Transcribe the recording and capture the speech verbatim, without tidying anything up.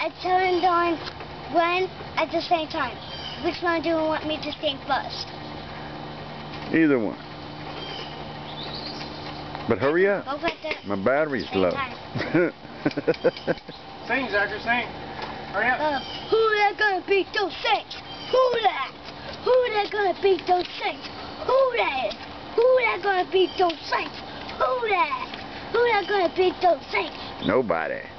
and turned on run at the same time. Which one do you want me to sing first? Either one. But hurry up. Both at the My battery's same low. time. Sing, Zachary, sing. Hurry up. Uh, who that gonna beat those Saints? Who that? Who that gonna beat those Saints? Who that? Who that gonna beat those Saints? Who that? Who that gonna beat those Saints? Nobody.